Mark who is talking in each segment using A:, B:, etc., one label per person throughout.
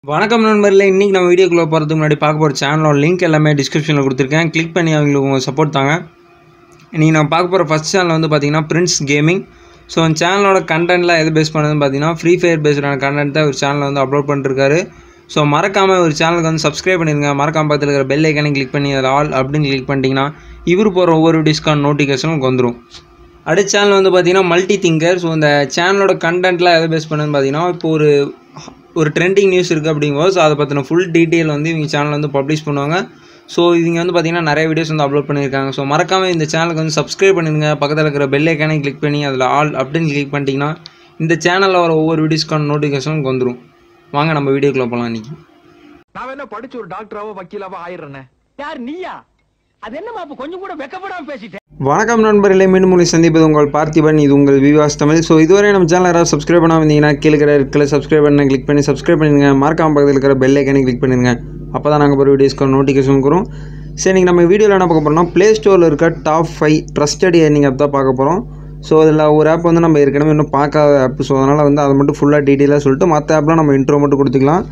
A: வணக்கம் நண்பர்களே, இன்றைக்கி நம்ம வீடியோக்குள்ளே போகிறதுக்கு முன்னாடி பார்க்க போகிற சேனலோட லிங்க் எல்லாமே டிஸ்கிரிப்ஷனில் கொடுத்துருக்கேன். கிளிக் பண்ணி அவங்களுக்கு உங்கள் சப்போர்ட் தாங்க. இன்றைக்கி நம்ம பார்க்க போகிற ஃபஸ்ட் சேனல் வந்து பார்த்திங்கன்னா பிரின்ஸ் கேமிங். ஸோ அந்த சேனலோட கண்டென்ட்லாம் எது பேஸ் பண்ணதுன்னு பார்த்தீங்கன்னா ஃப்ரீ ஃபயர் பேஸ்டான கண்டென்ட் தான் ஒரு சேனலில் வந்து அப்லோட் பண்ணிருக்காரு. ஸோ மறக்காமல் ஒரு சேனலுக்கு வந்து சப்ஸ்கிரைப் பண்ணிடுங்க. மறக்காமல் பக்கத்தில் இருக்கிற பெல் ஐக்கானே கிளிக் பண்ணி அதில் ஆல் அப்படின்னு கிளிக் பண்ணிட்டீங்கன்னா இவர் போகிற ஒவ்வொரு வீடியோஸ்க்கான நோட்டிஃபிகேஷனும் வந்துடும். அடுத்த சேனல் வந்து பார்த்திங்கன்னா மல்டி திங்கர். ஸோ இந்த சேனலோட கண்டென்ட்லாம் எதை பேஸ் பண்ணதுன்னு பார்த்தீங்கன்னா இப்போ ஒரு ட்ரெண்டிங் நியூஸ் இருக்குது அப்படிங்கும்போது ஸோ அதை பற்றின ஃபுல் டீட்டெயில் வந்து இவங்க சேனல் வந்து பப்ளிஷ் பண்ணுவாங்க. ஸோ இவங்க வந்து பார்த்திங்கன்னா நிறைய வீடியோஸ் வந்து அப்லோட் பண்ணியிருக்காங்க. ஸோ மறக்காமல் இந்த சேனலுக்கு வந்து சப்ஸ்கிரைப் பண்ணிடுங்க. பக்கத்தில் இருக்கிற பெல் ஐக்கானே கிளிக் பண்ணி அதில் ஆல் அப்படின்னு கிளிக் பண்ணிட்டீங்கன்னா இந்த சேனலில் வர ஒவ்வொரு வீடியோஸ்க்கான நோட்டிஃபிகேஷனும் வந்துடும். வாங்க நம்ம வீடியோக்குள்ளே போகலாம். இன்றைக்கி
B: நான் என்ன படிச்சு ஒரு டாக்டராவோ வக்கீலாவோ ஆயிடுறேன். யார் நீயா? அது என்ன மாப்பு கொஞ்சம் கூட வெக்கப்படாம பேசிட்டேன்.
A: வணக்கம் நண்பர்களே, மீண்டும் உங்களை சந்திப்பது உங்கள் பார்த்திபன். இது உங்கள் விவாஸ் தமிழ். ஸோ இதுவரை நம்ம சேனல் யாராவது சப்ஸ்கிரைப் பண்ணாமல் இருந்தீங்கன்னா கீழே சப்ஸ்கிரைப் பண்ண கிளிக் பண்ணி சப்ஸ்கிரைப் பண்ணிடுங்க. மறக்காம பக்கத்தில் இருக்கிற பெல் ஐக்கானே கிளிக் பண்ணிடுங்க. அப்போ தான் நாங்கள் ஒரு வீடியோஸ்க்கு நோட்டிஃபிகேஷன் வரும். சரி, நீங்கள் நம்ம வீடியோவில் என்ன பார்க்க போகிறோம்னா ப்ளே ஸ்டோரில் இருக்க டாப் 5 ட்ரஸ்டட் ஏர்னிங் ஆப் தான் பார்க்க போகிறோம். ஸோ அதில் ஒரு ஆப் வந்து நம்ம ஏற்கனவே இன்னும் பார்க்காத ஆப். ஸோ அதனால் வந்து அதை மட்டும் ஃபுல்லாக டீட்டெயிலாக சொல்லிட்டு மற்ற ஆப்லாம் நம்ம இன்ட்ரோ மட்டும் கொடுத்துக்கலாம்.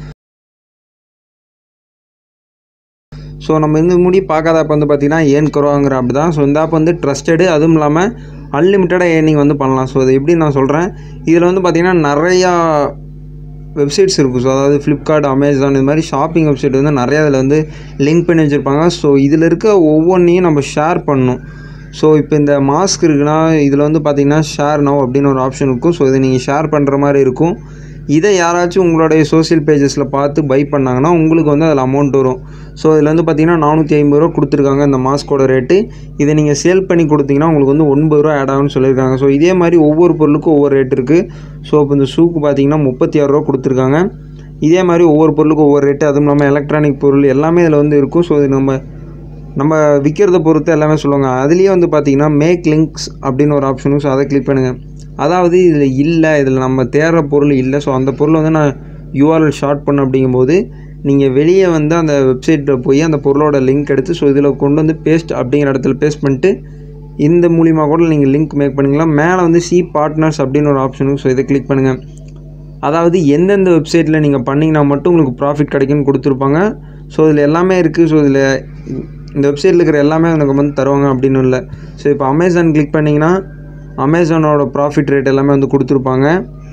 A: ஸோ நம்ம இந்த முடி பார்க்காத ஆப் வந்து பார்த்திங்கன்னா ஏர்ன்கரோங்கிற ஆப் தான். ஸோ இந்த ஆப் வந்து ட்ரஸ்டடு, அதுவும் இல்லாமல் அன்லிமிட்டடாக ஏர்னிங் வந்து பண்ணலாம். ஸோ அது எப்படி நான் சொல்கிறேன், இதில் வந்து பார்த்திங்கன்னா நிறையா வெப்சைட்ஸ் இருக்குது. ஸோ அதாவது ஃப்ளிப்கார்ட், அமேசான், இது மாதிரி ஷாப்பிங் வெப்சைட் வந்து நிறையா இதில் வந்து லிங்க் பண்ணி வச்சுருப்பாங்க. ஸோ இதில் இருக்க ஒவ்வொன்றையும் நம்ம ஷேர் பண்ணணும். ஸோ இப்போ இந்த மாஸ்க் இருக்குன்னா இதில் வந்து பார்த்திங்கன்னா ஷேர் நவ் அப்படின்னு ஒரு ஆப்ஷன் இருக்கும். ஸோ இதை நீங்கள் ஷேர் பண்ணுற மாதிரி இருக்கும். இதை யாராச்சும் உங்களுடைய சோஷியல் பேஜஸில் பார்த்து பை பண்ணாங்கன்னா உங்களுக்கு வந்து அதில் அமௌண்ட் வரும். ஸோ இதில் வந்து பார்த்திங்கன்னா 450 ரூபா கொடுத்துருக்காங்க இந்த மாஸ்கோட ரேட்டு. இதை நீங்கள் சேல் பண்ணி கொடுத்தீங்கன்னா உங்களுக்கு வந்து 9 ரூபா ஆட் ஆகும்னு சொல்லியிருக்காங்க. ஸோ இதே மாதிரி ஒவ்வொரு பொருளுக்கும் ஒவ்வொரு ரேட் இருக்குது. ஸோ இப்போ இந்த ஷூக்கு பார்த்திங்கன்னா 36 ரூபா கொடுத்துருக்காங்க. இதே மாதிரி ஒவ்வொரு பொருளுக்கும் ஒவ்வொரு ரேட்டு, அதுவும் இல்லாமல் எலக்ட்ரானிக் பொருள் எல்லாமே இதில் வந்து இருக்கும். ஸோ இது நம்ம விற்கிறத பொறுத்து எல்லாமே சொல்லுவாங்க. அதுலேயே வந்து பார்த்திங்கன்னா மேக் லிங்க்ஸ் அப்படின்னு ஒரு ஆப்ஷனும். ஸோ அதை கிளிக் பண்ணுங்கள். அதாவது இதில் நம்ம தேடுற பொருள் இல்லை. ஸோ அந்த பொருளை வந்து நான் யூஆர்எல் ஷார்ட் பண்ண அப்படிங்கும்போது நீங்கள் வெளியே வந்து அந்த வெப்சைட்டில் போய் அந்த பொருளோட லிங்க் எடுத்து ஸோ இதில் கொண்டு வந்து பேஸ்ட் அப்படிங்கிற இடத்துல பேஸ்ட் பண்ணிட்டு இந்த மூலிமா கூட நீங்கள் லிங்க் மேக் பண்ணிக்கலாம். மேலே வந்து சி பார்ட்னர்ஸ் அப்படின்னு ஒரு ஆப்ஷனும். ஸோ இதை கிளிக் பண்ணுங்கள். அதாவது எந்தெந்த வெப்சைட்டில் நீங்கள் பண்ணிங்கன்னா மட்டும் உங்களுக்கு ப்ராஃபிட் கிடைக்குன்னு கொடுத்துருப்பாங்க. ஸோ இதில் எல்லாமே இருக்குது. ஸோ இதில் இந்த வெப்சைட்டில் இருக்கிற எல்லாமே எனக்கு வந்து தருவாங்க அப்படின்னு இல்லை. ஸோ இப்போ அமேசான் கிளிக் பண்ணிங்கன்னா அமேசானோட ப்ராஃபிட் ரேட் எல்லாமே வந்து கொடுத்துருப்பாங்க.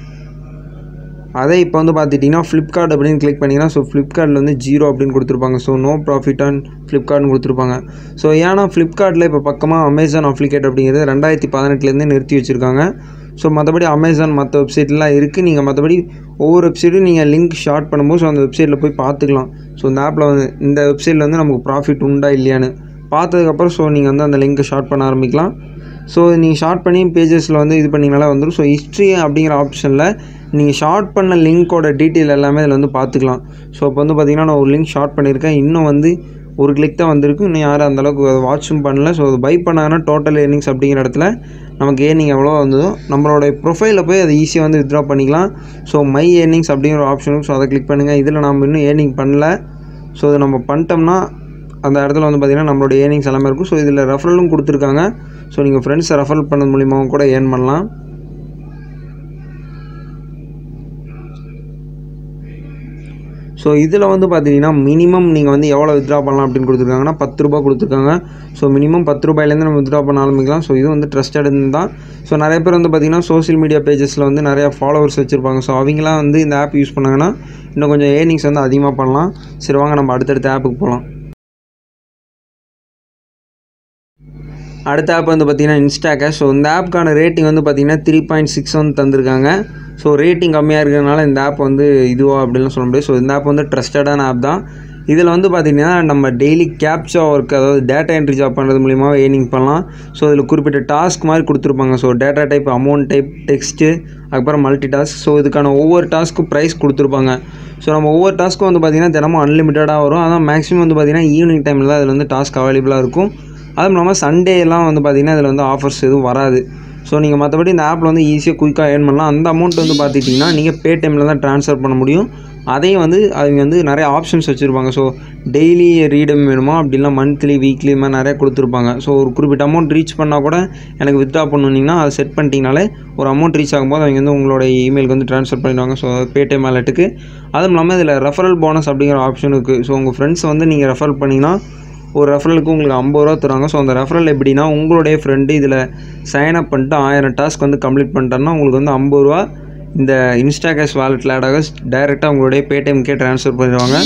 A: அதே இப்போ வந்து பார்த்துட்டிங்கன்னா ஃப்ளிப்கார்ட் அப்படின்னு கிளிக் பண்ணிங்கன்னா ஸோ ஃப்ளிப்கார்ட்டில் வந்து 0 அப்படின்னு கொடுத்துருப்பாங்க. ஸோ நோ ப்ராஃபிட் ஆன் ஃப்ளிப்கார்ட்னு கொடுத்துருப்பாங்க. ஸோ ஏன்னா ஃப்ளிப்கார்ட்டில் இப்போ பக்கமாக அமேசான் அப்ளிகேட் அப்படிங்கிறது 2018 நிறுத்தி வச்சுருக்காங்க. ஸோ மற்றபடி அமேசான் மற்ற வெப்சைட்லாம் இருக்குது. நீங்கள் மற்றபடி ஒவ்வொரு வெப்சைட்டும் நீங்கள் லிங்க் ஷார்ட் பண்ணும்போது ஸோ அந்த வெப்சைட்டில் போய் பார்த்துக்கலாம். ஸோ இந்த ஆப்பில் வந்து இந்த வெப்சைட்டில் வந்து நமக்கு ப்ராஃபிட் உண்டா இல்லையான்னு பார்த்ததுக்கப்புறம் ஸோ நீங்கள் வந்து அந்த லிங்க்கை ஷார்ட் பண்ண ஆரம்பிக்கலாம். ஸோ நீங்கள் ஷார்ட் பண்ணி பேஜஸில் வந்து இது பண்ணிங்கனாலே வந்துடும். ஸோ ஹிஸ்ட்ரி அப்படிங்கிற ஆப்ஷனில் நீங்கள் ஷார்ட் பண்ண லிங்க்கோட டீட்டெயில் எல்லாமே இதில் வந்து பார்த்துக்கலாம். ஸோ இப்போ வந்து பார்த்திங்கன்னா நான் ஒரு லிங்க் ஷார்ட் பண்ணியிருக்கேன். இன்னும் வந்து ஒரு கிளிக் தான் வந்திருக்கு. இன்னும் யாரும் அந்தளவுக்கு அதை வாட்சும் பண்ணல. ஸோ அது பை பண்ணாங்கன்னா டோட்டல் ஏர்னிங்ஸ் அப்படிங்கிற இடத்துல நமக்கு ஏர்னிங் எவ்வளோ வந்ததோ நம்மளோட ப்ரொஃபைலில் போய் அதை ஈஸியாக வந்து வித்ட்ரா பண்ணிக்கலாம். ஸோ மை ஏர்னிங்ஸ் அப்படிங்கிற ஆப்ஷனும். ஸோ அதை கிளிக் பண்ணுங்கள். இதில் நம்ம இன்னும் ஏர்னிங் பண்ணல. ஸோ அதை நம்ம பண்ணிட்டோம்னா அந்த இடத்துல வந்து பார்த்திங்கன்னா நம்மளோட ஏர்னிங்ஸ் எல்லாமே இருக்கும். ஸோ இதில் ரெஃபரலும் கொடுத்துருக்காங்க. ஸோ நீங்கள் ஃப்ரெண்ட்ஸை ரெஃபர் பண்ணது மூலியமாக கூட ஏர்ன் பண்ணலாம். ஸோ இதில் வந்து பார்த்திங்கன்னா மினிமம் நீங்கள் வந்து எவ்வளோ வித்ட்ரா பண்ணலாம் அப்படின்னு கொடுத்துருக்காங்கன்னா 10 ரூபா கொடுத்துருக்காங்க. ஸோ மினிமம் 10 ரூபாயிலேருந்து நம்ம வித்ட்ரா பண்ண ஆரம்பிக்கலாம். ஸோ இது வந்து ட்ரஸ்டட் தான். ஸோ நிறைய பேர் வந்து பார்த்திங்கன்னா சோஷியல் மீடியா பேஜஸில் வந்து நிறையா ஃபாலோவர்ஸ் வச்சுருப்பாங்க. ஸோ அவங்களாம் வந்து இந்த ஆப் யூஸ் பண்ணாங்கன்னா இன்னும் கொஞ்சம் ஏர்னிங்ஸ் வந்து அதிகமாக பண்ணலாம். சரி, வாங்க நம்ம அடுத்தடுத்த ஆப்புக்கு போகலாம். அடுத்த ஆப் வந்து பார்த்திங்கன்னா இன்ஸ்டாகேஷ். ஸோ இந்த ஆப்புக்கான ரேட்டிங் வந்து பார்த்திங்கன்னா 3.6 வந்து தந்திருக்காங்க. ஸோ ரேட்டிங் கம்மியாக இருக்கிறதுனால இந்த ஆப் வந்து இதுவா அப்படின்லாம் சொல்ல முடியாது. ஸோ இந்த ஆப் வந்து ட்ரஸ்டடான ஆப் தான். இதில் வந்து பார்த்திங்கன்னா நம்ம டெய்லி கேப்சா ஒர்க், அதாவது டேட்டா என்ட்ரி ஜாப் பண்ணுறது மூலிமா ஏர்னிங் பண்ணலாம். ஸோ இதில் குறிப்பிட்ட டாஸ்க் மாதிரி கொடுத்துருப்பாங்க. So data type, amount type, text, அதுக்கப்புறம் மல்டி டாஸ்க். ஸோ இதுக்கான ஒவ்வொரு டாஸ்க்கும் ப்ரைஸ் கொடுத்துருப்பாங்க. ஸோ நம்ம ஒவ்வொரு டாஸ்க்கும் வந்து பார்த்திங்கன்னா தினமும் அன்லிமிட்டடாக வரும். அதான் மேக்ஸிமம் வந்து பார்த்திங்கன்னா ஈவினிங் டைமில் தான் இதில் வந்து டாஸ்க் அவைலபிளாக இருக்கும். அதுவும் இல்லாமல் சண்டேலாம் வந்து பார்த்திங்கன்னா இதில் வந்து ஆஃபர்ஸ் எதுவும் வராது. ஸோ நீங்கள் மற்றபடி இந்த ஆப்பில் வந்து ஈஸியாக குயிக்காக ஏர்ன் பண்ணலாம். அந்த அமௌண்ட் வந்து பார்த்துட்டிங்கன்னா நீங்கள் பேடிஎம்மில் தான் ட்ரான்ஸ்ஃபர் பண்ண முடியும். அதையும் வந்து அவங்க வந்து நிறைய ஆப்ஷன்ஸ் வச்சுருப்பாங்க. ஸோ டெய்லி ரீடம் வேணுமா, அப்படின்னா மந்த்லி வீக்லி மாதிரி நிறையா கொடுத்துருப்பாங்க. ஸோ ஒரு குறிப்பிட்ட அமௌண்ட் ரீச் பண்ணால் கூட எனக்கு வித்ட்ரா பண்ணணுன்னா அதை செட் பண்ணிட்டீங்கனாலே ஒரு அமௌண்ட் ரீச் ஆகும்போது அவங்க வந்து உங்களோட இமெயிலுக்கு வந்து ட்ரான்ஸ்ஃபர் பண்ணிடுவாங்க. ஸோ பேடிஎம் வாலெட்டுக்கு. அதுவும் இல்லாமல் இதில் ரெஃபரல் போனஸ் அப்படிங்கிற ஆப்ஷன் இருக்குது. ஸோ உங்கள் ஃப்ரெண்ட்ஸ் வந்து நீங்கள் ரெஃபர் பண்ணிங்கன்னா ஒரு ரெஃபரலுக்கு உங்களுக்கு 50 ரூபா தருவாங்க. ஸோ அந்த ரெஃபரல் எப்படின்னா, உங்களுடைய ஃப்ரெண்டு இதில் சைன் அப் பண்ணிட்டு 1000 டாஸ்க் வந்து கம்ப்ளீட் பண்ணிட்டாருன்னா உங்களுக்கு வந்து 50 ரூபா இந்த இன்ஸ்டா கேஷ் வாலெட்டில் ஆட் ஆக டைரெக்டாக உங்களுடைய பேடிஎம்கே ட்ரான்ஸ்ஃபர் பண்ணிடுவாங்க.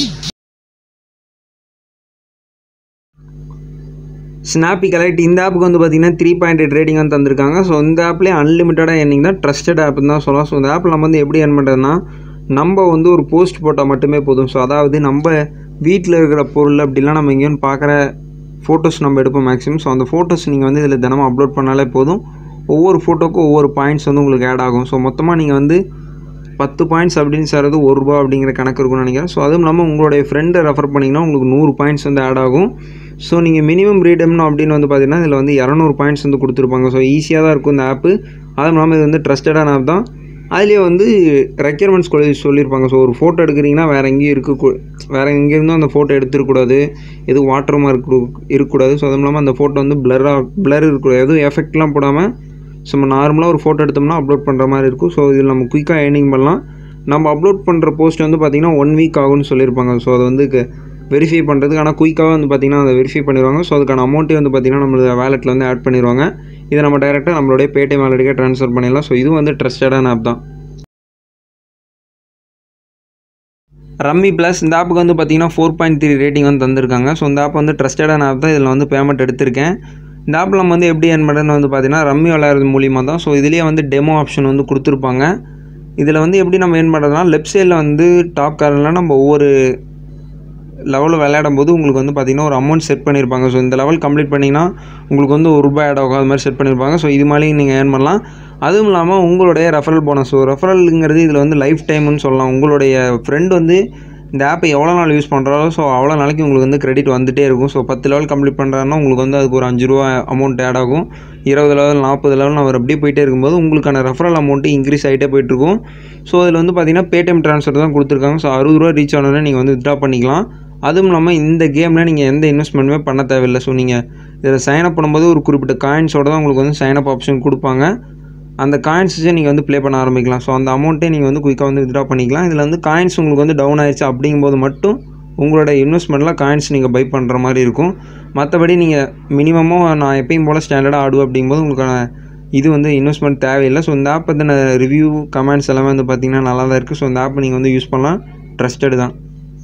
A: ஸ்னாப்பி கலெக்ட் இந்த ஆப்புக்கு வந்து பார்த்திங்கன்னா 3.8 ரேட்டிங் வந்து தந்திருக்காங்க. ஸோ இந்த ஆப்லேயே அன்லிமிட்டடாக எர்னிங் தான், ட்ரஸ்டட் ஆப்னு தான் சொல்லலாம். ஸோ இந்த ஆப்பில் நம்ம வந்து எப்படி earn பண்ணுறதுன்னா, நம்ம வந்து ஒரு போஸ்ட் போட்டால் மட்டுமே போதும். ஸோ அதாவது நம்ம வீட்டில் இருக்கிற பொருள் அப்படிலாம் நம்ம எங்கேயும் பார்க்குற ஃபோட்டோஸ் நம்ம எடுப்போம் மேக்ஸிமம். ஸோ அந்த ஃபோட்டோஸ் நீங்கள் வந்து இதில் தினமும் அப்லோட் பண்ணாலே போதும். ஒவ்வொரு ஃபோட்டோக்கும் ஒவ்வொரு பாயிண்ட்ஸ் வந்து உங்களுக்கு ஆட் ஆகும். ஸோ மொத்தமாக நீங்கள் வந்து 10 பாயிண்ட்ஸ் அப்படின்னு சேர்றது ₹1 அப்படிங்கிற கணக்கு இருக்கும்னு நினைக்கிறேன். ஸோ அதுவும் இல்லாமல் உங்களுடைய ஃப்ரெண்டை ரெஃபர் பண்ணிங்கன்னா உங்களுக்கு 100 பாயிண்ட்ஸ் வந்து ஆட் ஆகும். ஸோ நீங்கள் மினிமம் ரீடம்னு அப்படின்னு வந்து பார்த்தீங்கன்னா இதில் வந்து 200 பாயிண்ட்ஸ் வந்து கொடுத்துருப்பாங்க. ஸோ ஈஸியாக தான் இருக்கும் இந்த ஆப்பு. அதுவும் இல்லாமல் இது வந்து ட்ரஸ்டடான ஆப் தான். அதுலேயே வந்து ரெக்யர்மெண்ட்ஸ் சொல்லியிருப்பாங்க. ஸோ ஒரு ஃபோட்டோ எடுக்கிறீங்கன்னா வேறு எங்கேயும் எங்கேருந்தும் அந்த ஃபோட்டோ எடுத்துருக்கூடாது, எதுவும் வாட்டர் மார்க் இருக்கக்கூடாது. ஸோ அதுவும் இல்லாமல் அந்த ஃபோட்டோ வந்து பிளர் இருக்கக்கூடாது, எதுவும் எஃபெக்ட்லாம் போடாமல் ஸோ நம்ம நார்மலாக ஒரு ஃபோட்டோ எடுத்தோம்னா அப்லோட் பண்ணுற மாதிரி இருக்கும். ஸோ இதில் நம்ம குயிக்காக ஏர்னிங் பண்ணலாம். நம்ம அப்லோட் பண்ணுற போஸ்ட் வந்து பார்த்திங்கன்னா 1 வீக் ஆகும்னு சொல்லியிருப்பாங்க. ஸோ அது வந்து வெரிஃபை பண்ணுறதுக்கு, ஆனால் குயிக்காக வந்து பார்த்திங்கன்னா அதை வெரிஃபை பண்ணிடுவாங்க. ஸோ அதுக்கான அமௌண்ட்டே வந்து பார்த்திங்கன்னா நம்மளோட வேலெட்டில் வந்து ஆட் பண்ணிடுவாங்க. இதை நம்ம டைரெக்டாக நம்மளுடைய பேடிஎம் வாலெட்டுக்கே ட்ரான்ஸ்ஃபர் பண்ணிடலாம். ஸோ இது வந்து ட்ரஸ்டடான ஆப் தான். ரம்மி ப்ளஸ் இந்த ஆப்புக்கு வந்து பார்த்திங்கன்னா 4.3 ரேட்டிங் வந்து தந்திருக்காங்க. ஸோ இந்த ஆப் வந்து ட்ரஸ்டடான ஆப் தான். இதில் வந்து பேமெண்ட் எடுத்திருக்கேன். இந்த ஆப்பில் நம்ம வந்து எப்படி earn பண்ணுறதுன்னு வந்து பார்த்திங்கன்னா ரம்மி விளையாடுறது மூலியமாக தான். ஸோ இதுலேயே வந்து டெமோ ஆப்ஷன் வந்து கொடுத்துருப்பாங்க. இதில் வந்து எப்படி நம்ம earn பண்ணுறதுனா, லெஃப்ட் சைடில் வந்து டாப் கார்னரில் நம்ம ஒவ்வொரு லெவலில் விளையாடும் போது உங்களுக்கு வந்து பார்த்திங்கன்னா ஒரு அமௌண்ட் செட் பண்ணியிருப்பாங்க. ஸோ இந்த லெவல் கம்ப்ளீட் பண்ணிங்கன்னா உங்களுக்கு வந்து ₹1 ஆட் ஆகும், அது மாதிரி செட் பண்ணியிருப்பாங்க. ஸோ இது மாதிரி நீங்கள் earn பண்ணலாம். அதுவும் இல்லாமல் உங்களுடைய ரெஃபரல் போனஸ், ரெஃபரலுங்கிறது இதில் வந்து லைஃப் டைம்னு சொல்லலாம். உங்களுடைய ஃப்ரெண்ட் வந்து இந்த ஆப்பை எவ்வளோ நாள் யூஸ் பண்ணுறாரோ ஸோ அவ்வளோ நாளைக்கு உங்களுக்கு வந்து கிரெடிட் வந்துகிட்டே இருக்கும். ஸோ 10 லெவல் கம்ப்ளீட் பண்ணுறாருன்னா உங்களுக்கு வந்து அதுக்கு ஒரு ₹5 அமௌண்ட் ஆட் ஆகும். 20 லெவல் 40 லெவல் அவர் அப்படியே போயிட்டே இருக்கும்போது உங்களுக்கான ரெஃபரல் அமௌண்ட்டு இன்க்ரீஸ் ஆகிட்டே போயிட்டுருக்கும். ஸோ இதில் வந்து பார்த்திங்கன்னா பேடிஎம் ட்ரான்ஸ்ஃபர் தான் கொடுத்துருக்காங்க. ஸோ ₹60 ரீச் ஆனோடனே நீங்கள் வந்து வித்ட்ரா பண்ணிக்கலாம். அதுவும் இல்லாமல் இந்த கேமில் நீங்கள் எந்த இன்வெஸ்ட்மெண்ட்டுமே பண்ண தேவையில்லை. ஸோ நீங்கள் இதில் சைன்அப் பண்ணும்போது ஒரு குறிப்பிட்ட காயின்ஸோடு தான் உங்களுக்கு வந்து சைன்அப் ஆப்ஷன் கொடுப்பாங்க. அந்த காயின்ஸை நீங்கள் வந்து ப்ளே பண்ண ஆரம்பிக்கலாம். ஸோ அந்த அமௌண்ட்டே நீங்கள் வந்து குயிக்காக வந்து வித்ட்ரா பண்ணிக்கலாம். இதில் வந்து காயின்ஸ் உங்களுக்கு வந்து டவுன் ஆயிடுச்சு அப்படிங்கும்போது மட்டும் உங்களோட இன்வெஸ்ட்மெண்ட்டில் காயின்ஸ் நீங்கள் பை பண்ணுற மாதிரி இருக்கும். மற்றபடி நீங்கள் மினிமமாக நான் எப்பயும் போல் ஸ்டாண்டர்டாக ஆடுவேன் அப்படிங்கும்போது உங்களுக்கான இது வந்து இன்வெஸ்ட்மெண்ட் தேவையில்லை. ஸோ இந்த ஆப் பற்றின ரிவ்யூ கமெண்ட்ஸ் எல்லாமே வந்து பார்த்திங்கன்னா நல்லா தான் இருக்குது. ஸோ இந்த ஆப்பை நீங்கள் வந்து யூஸ் பண்ணலாம், ட்ரஸ்டட் தான்.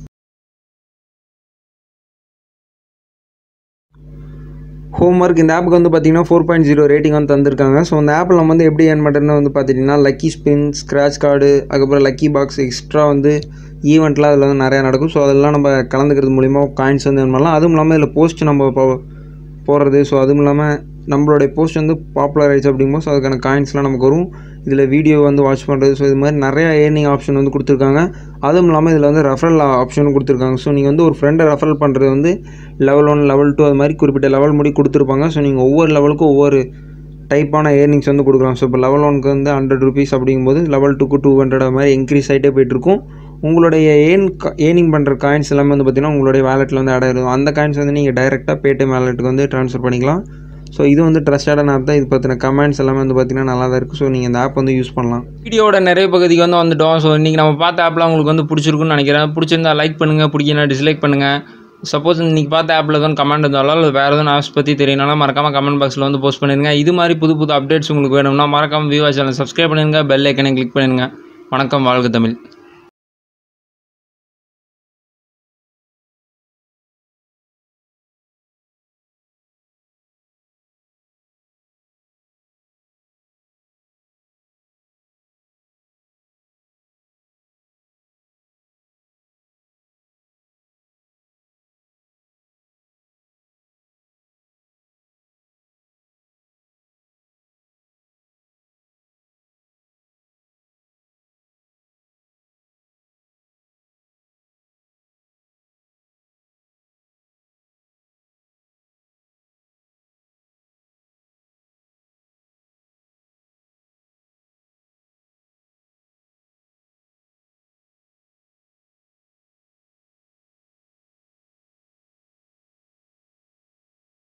A: ஹோம்ஒர்க் இந்த ஆப்புக்கு வந்து பார்த்திங்கன்னா 4.0 ரேட்டிங் வந்து தந்திருக்காங்க. ஸோ இந்த ஆப்பில் நம்ம வந்து எப்படி earn பண்ணுறதுன்னு வந்து பார்த்திங்கன்னா லக்கி ஸ்பின், ஸ்க்ராட்ச் கார்டு, அதுக்கப்புறம் லக்கி பாக்ஸ், எக்ஸ்ட்ரா வந்து ஈவெண்ட்லாம் அதில் வந்து நிறையா நடக்கும். ஸோ அதெல்லாம் நம்ம கலந்துக்கிறது மூலிமா காயின்ஸ் வந்து earn பண்ணலாம். அதுவும் இல்லாமல் இதில் போஸ்ட் நம்ம போடுறது, ஸோ அதுவும் இல்லாமல் நம்மளுடைய போஸ்ட் வந்து பாப்புலர் ஆகிடுச்சு அப்படிங்கும்போது ஸோ அதுக்கான காயின்ஸ்லாம் நமக்கு வரும். இதில் வீடியோ வந்து வாட்ச் பண்ணுறது, ஸோ இது மாதிரி நிறையா ஏர்னிங் ஆப்ஷன் வந்து கொடுத்துருக்காங்க. அதுவும் இல்லாமல் இதில் வந்து ரெஃபரல் ஆப்ஷனும் கொடுத்துருக்காங்க. ஸோ நீங்கள் வந்து ஒரு ஃப்ரெண்டை ரெஃபரல் பண்ணுறது வந்து லெவல் 1, லெவல் 2 அது மாதிரி குறிப்பிட்ட லெவல் முடி கொடுத்துருப்பாங்க. ஸோ நீங்கள் ஒவ்வொரு லெவலுக்கும் ஒவ்வொரு டைப்பான ஏர்னிங்ஸ் வந்து கொடுக்கலாம். ஸோ இப்போ லெவல் 1க்கு வந்து ₹100 அப்படிங்கும்போது லெவல் 2க்கு 200 அது மாதிரி இன்க்ரீஸ் ஆகிட்டே போய்ட்டுருக்கும். உங்களுடைய ஏர்னிங் பண்ணுற காயின்ஸ் எல்லாமே வந்து பார்த்திங்கன்னா உங்களுடைய வேலெட்டில் வந்து ஆட் ஆகிடும். அந்த காயின்ஸ் வந்து நீங்கள் டைரெக்டாக பேடிஎம் வேலெட்டுக்கு வந்து ட்ரான்ஸ்ஃபர் பண்ணிக்கலாம். ஸோ இது வந்து ட்ரஸ்டடான ஆப் தான். இது பற்றின கமெண்ட்ஸ் எல்லாமே வந்து பார்த்திங்கன்னா நல்லா தான் இருக்குது. ஸோ நீங்கள் இந்த ஆப் வந்து யூஸ் பண்ணலாம். வீடியோட நிறைய பகுதிக்கு வந்து வந்துட்டோம். ஸோ இன்றைக்கி நம்ம பார்த்த ஆப்லாம் உங்களுக்கு வந்து பிடிச்சிருக்குன்னு நினைக்கிறேன். பிடிச்சிருந்தா லைக் பண்ணுங்கள், பிடிக்கனா டிஸ்லைக் பண்ணுங்கள். சப்போஸ் இன்றைக்கி பார்த்த ஆப்பில் தான் கமெண்ட் இருந்தாலும் இல்லை வேறு எதுவும் ஆப்ஸ் பற்றி தெரியணும்னா மறக்காமல் கமெண்ட் பாக்ஸில் வந்து போஸ்ட் பண்ணிடுங்க. இது மாதிரி புது அப்டேட்ஸ் உங்களுக்கு வேணும்னா மறக்காமல் விவா சேனல் சப்ஸ்கிரைப் பண்ணிடுங்க, பெல் ஐக்கனை கிளிக் பண்ணிடுங்க. வணக்கம், வாழ்க தமிழ்.